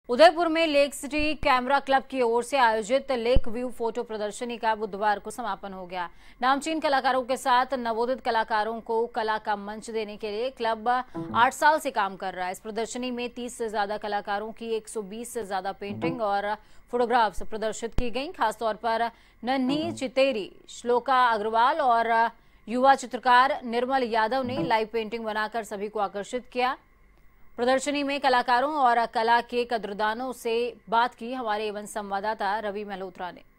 उदयपुर में lake city camera club की ओर से आयोजित लेक व्यू फोटो प्रदर्शनी का बुधवार को समापन हो गया। नामचीन कलाकारों के साथ नवोदित कलाकारों को कला का मंच देने के लिए क्लब 8 साल से काम कर रहा है। इस प्रदर्शनी में 30 से ज्यादा कलाकारों की 120 से ज्यादा पेंटिंग और फोटोग्राफ्स प्रदर्शित की गई। खासतौर पर नन्ही चितेरी श्लोका अग्रवाल और युवा चित्रकार निर्मल यादव ने लाइव पेंटिंग बनाकर सभी को आकर्षित किया। प्रदर्शनी में कलाकारों और कला के कद्रदानों से बात की हमारे एवं संवाददाता रवि मल्होत्रा ने।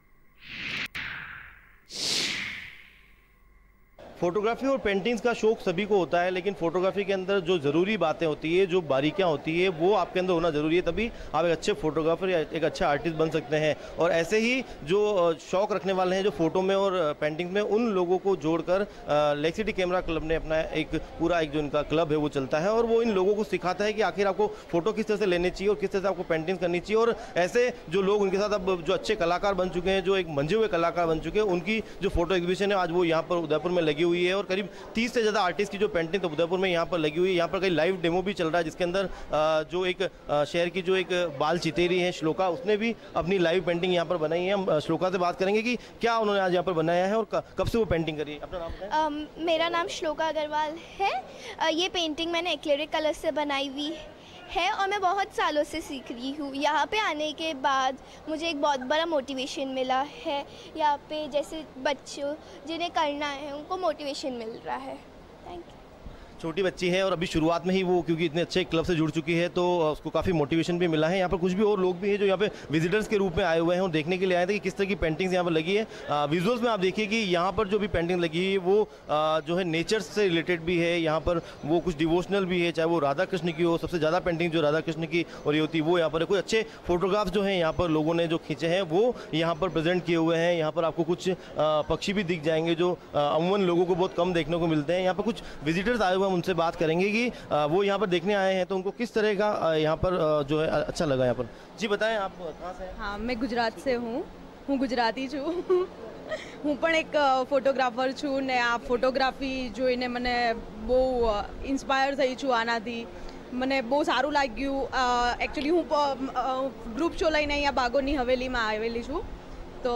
फोटोग्राफी और पेंटिंग्स का शौक सभी को होता है, लेकिन फोटोग्राफी के अंदर जो ज़रूरी बातें होती है, जो बारीकियां होती है, वो आपके अंदर होना ज़रूरी है। तभी आप एक अच्छे फोटोग्राफर या एक अच्छा आर्टिस्ट बन सकते हैं। और ऐसे ही जो शौक रखने वाले हैं जो फोटो में और पेंटिंग में, उन लोगों को जोड़कर लेक सिटी कैमरा क्लब ने अपना एक जो इनका क्लब है वो चलता है। और वो इन लोगों को सिखाता है कि आखिर आपको फोटो किस तरह से लेनी चाहिए और किस तरह से आपको पेंटिंग करनी चाहिए। और ऐसे जो लोग उनके साथ अब जो अच्छे कलाकार बन चुके हैं, जो एक मंझे हुए कलाकार बन चुके हैं, उनकी जो फोटो एग्जीबिशन है आज वो यहाँ पर उदयपुर में लगी हुई है। और करीब 30 से ज़्यादा आर्टिस्ट की जो पेंटिंग तो उदयपुर में यहाँ पर लगी हुई है। यहाँ पर कई लाइव डेमो भी चल रहा है, जिसके अंदर जो एक शहर की जो एक बाल चितेरी है श्लोका, उसने भी अपनी लाइव पेंटिंग यहाँ पर बनाई है। हम श्लोका से बात करेंगे कि क्या उन्होंने आज यहाँ पर बनाया है और कब से वो पेंटिंग करी है। अपना नाम बताएं। मेरा नाम श्लोका अग्रवाल है। ये पेंटिंग मैंने एक्रिलिक कलर से बनाई हुई है और मैं बहुत सालों से सीख रही हूँ। यहाँ पे आने के बाद मुझे एक बहुत बड़ा मोटिवेशन मिला है। यहाँ पे जैसे बच्चों जिन्हें करना है उनको मोटिवेशन मिल रहा है। Thank you. छोटी बच्ची है और अभी शुरुआत में ही वो क्योंकि इतने अच्छे क्लब से जुड़ चुकी है तो उसको काफ़ी मोटिवेशन भी मिला है। यहाँ पर कुछ भी और लोग भी हैं जो यहाँ पे विजिटर्स के रूप में आए हुए हैं और देखने के लिए आए थे कि किस तरह की पेंटिंग्स यहाँ पर लगी है। विजुअल्स में आप देखिए कि यहाँ पर जो भी पेंटिंग लगी है वो जो है नेचर से रिलेटेड भी है। यहाँ पर वो कुछ डिवोशनल भी है, चाहे वो राधा कृष्ण की हो। सबसे ज़्यादा पेंटिंग जो राधा कृष्ण की और ये होती है वो यहाँ पर है। कुछ अच्छे फोटोग्राफ्स जो हैं यहाँ पर लोगों ने जो खींचे हैं वो यहाँ पर प्रेजेंट किए हुए हैं। यहाँ पर आपको कुछ पक्षी भी दिख जाएंगे जो अमूमन लोगों को बहुत कम देखने को मिलते हैं। यहाँ पर कुछ विजिटर्स आए हुए हैं, उनसे बात करेंगे कि वो यहाँ पर देखने आए हैं तो उनको किस तरह का यहाँ पर जो है अच्छा लगा यहाँ पर। जी बताएं, आप कहाँ से हैं? हाँ, मैं गुजरात से हूँ गुजराती छूँ હું પણ એક ફોટોગ્રાફર છું ને આ ફોટોગ્રાફી જોઈને મને બહુ ઇન્સ્પાયર થઈ છું આનાથી મને બહુ સારું લાગ્યું એકચ્યુઅલી હું ગ્રુપ શો લઈને અહીંયા બાગોની હવેલીમાં આવેલી છું તો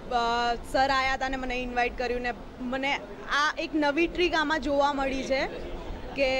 સર આવ્યા હતા ને મને ઇન્વાઇટ કર્યું ને મને આ એક નવી ટ્રીક આમાં જોવા મળી છે કે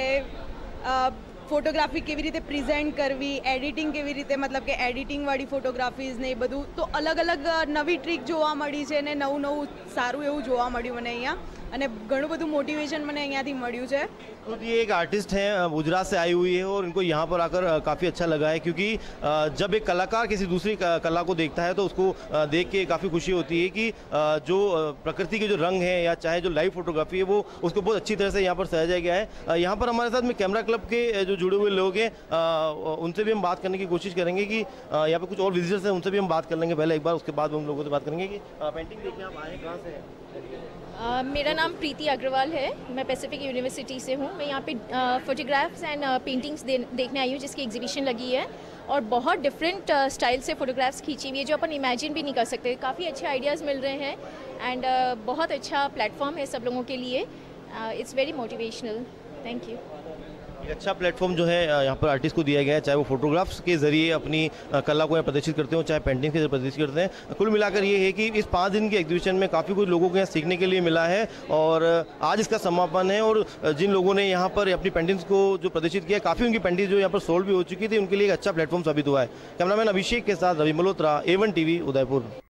ફોટોગ્રાફી કેવી રીતે પ્રેઝન્ટ કરવી, એડિટિંગ કેવી રીતે, मतलब કે એડિટિંગવાળી ફોટોગ્રાફીઝ ને એ બધું તો અલગ અલગ નવી ટ્રીક જોવા મળી છે ને નવું નવું સારું એવું જોવા મળ્યું મને અહીંયા અને ઘણું બધું મોટિવેશન મને અહીંયાથી મળ્યું છે। तो ये एक आर्टिस्ट हैं, गुजरात से आई हुई है और इनको यहाँ पर आकर काफ़ी अच्छा लगा है क्योंकि जब एक कलाकार किसी दूसरी कला को देखता है तो उसको देख के काफ़ी खुशी होती है कि जो प्रकृति के जो रंग हैं या चाहे जो लाइव फोटोग्राफी है वो उसको बहुत अच्छी तरह से यहाँ पर सजाया गया है। यहाँ पर हमारे साथ में कैमरा क्लब के जो जुड़े हुए लोग हैं उनसे भी हम बात करने की कोशिश करेंगे कि यहाँ पर कुछ और विजिटर्स हैं उनसे भी हम बात कर लेंगे पहले एक बार, उसके बाद हम लोगों से बात करेंगे कि पेंटिंग देखने आप आए कहाँ से हैं। मेरा नाम प्रीति अग्रवाल है, मैं पैसिफिक यूनिवर्सिटी से हूँ। मैं यहाँ पे फोटोग्राफ्स एंड पेंटिंग्स देखने आई हूँ जिसकी एग्जीबिशन लगी है और बहुत डिफरेंट स्टाइल से फोटोग्राफ्स खींची हुई है जो अपन इमेजिन भी नहीं कर सकते। काफ़ी अच्छे आइडियाज़ मिल रहे हैं एंड बहुत अच्छा प्लेटफॉर्म है सब लोगों के लिए। It's very motivational. Thank you. अच्छा प्लेटफॉर्म जो है यहाँ पर आर्टिस्ट को दिया गया है, चाहे वो फोटोग्राफ्स के जरिए अपनी कला को यहाँ प्रदर्शित करते हो, चाहे पेंटिंग के जरिए प्रदर्शित करते हैं। कुल मिलाकर ये है कि इस 5 दिन की एग्जीबिशन में काफ़ी कुछ लोगों को यहाँ सीखने के लिए मिला है और आज इसका समापन है। और जिन लोगों ने यहाँ पर अपनी पेंटिंग्स को जो प्रदर्शित किया, काफ़ी उनकी पेंटिंग्स जो यहाँ पर सोल्ड भी हो चुकी थी, उनके लिए एक अच्छा प्लेटफॉर्म साबित हुआ है। कैमरामैन अभिषेक के साथ रवि मल्होत्रा, A1 TV, उदयपुर।